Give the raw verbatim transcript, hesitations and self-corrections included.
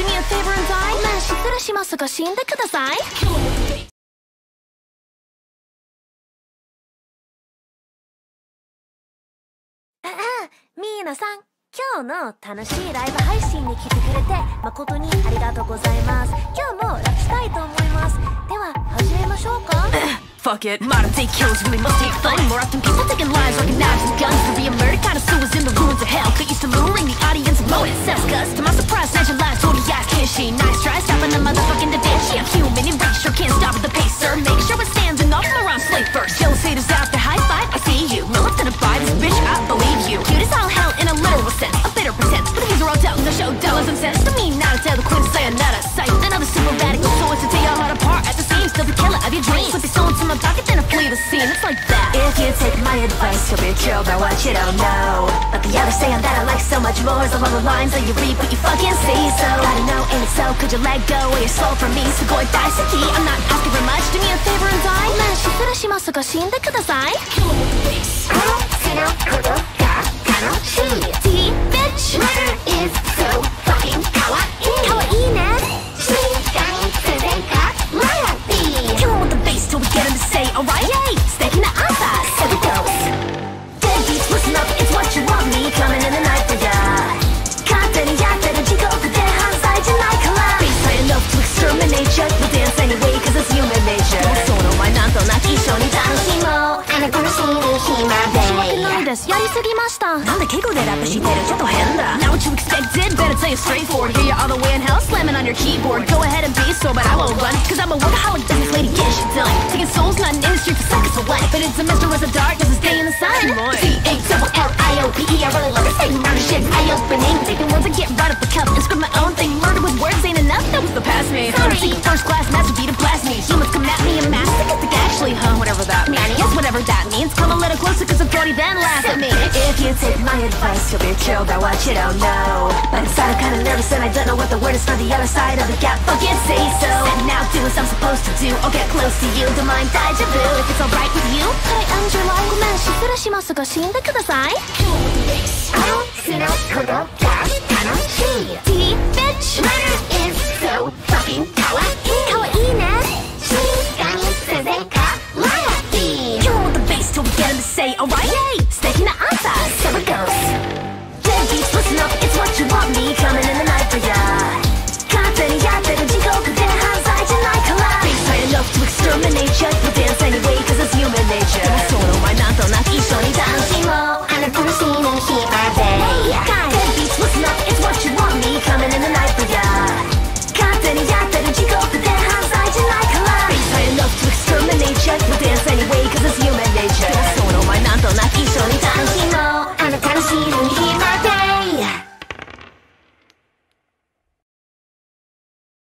Do me a favor and die. ごめん、失礼しますが死んでください。ミーナさん、今日の楽しいライブ配信に来てくれて誠にありがとうございます。今日もラップしたいと思います。では始めましょうか。 Fuck it, modern day kills really must take fun. More often people taking lives like knives and guns. To be a murder kind of sewers in the ruins of hell. Could used to luring the audience and blow it sells. Cause to my surprise, snatch your lives, totally ass can she? Nice try stopping the motherfucking the dance. She a human and race, sure can't stop at the pace, sir. Make sure it stands and off around slave first. Jealous haters out there, high five, I see you. Militant abide, this bitch, I believe you. Cute as all hell in a literal sense, a bitter pretense. But these are all telling the show dollars and cents. To me, now to tell the queen sayonara. Sight another super radical source to tear your heart apart at the seams. Still the killer of your dreams. Slip your soul into my pocket, then I flee the scene. It's like that. If you take my advice, you'll be killed by what you don't know. But the other saying that I like so much more is along the lines that you reap what you fucking see. So I don't know, ain't it so? Could you let go of your soul from me? So go and die, Saki. I'm not asking for much. Do me a favor and die. ごめん、失礼しますが死んでください。T bitch Murder is so fucking kawaii. かわいいね。 Kill 'em with the bass till we get 'em to say alright. Yay, steak in the eyes. So it goes. Deadbeats, listen up, it's what you want me coming in the night for ya. 勝手にやってる地獄で犯罪じゃないから。 Bass high enough to exterminate ya. We'll dance anyway cause it's human nature. その前なんとなく一緒に楽しもう。 あなたの死に暇で。 ないです。やりすぎました。 なんで敬語でラップしてるちょっと変だ。Not what you expected, better tell you straightforward. Hear you all the way in hell slamming on your keyboard. Go ahead and be sore but I won't run. Cause I'm a workaholic business lady, get shit done. Taking souls, not an industry for seconds of life. But it's a mystery as a dark as a day in the sun. C A double L I O P E, I really love to say murder shit's eye-opening. Taking words and get right up the cup and script my own thing. Murder with words ain't enough, that was the past me. Sorry. Seeking first class master beat to blast me. Humans come at me and mass sick actually, huh? Whatever that means. Yes, whatever that means. Come a little closer cause authority then laugh at me. If you take my advice, you'll be killed by what you don't know. But inside I'm kinda nervous and I don't know what the word is for the other side of the gap. Fucking say so. And now do as I'm supposed to do. I'll get close to you. Don't mind deja vu if it's alright with you. はい、アンジェラ。ごめん、失礼しますが死んでください。 あの、そのことが楽しい。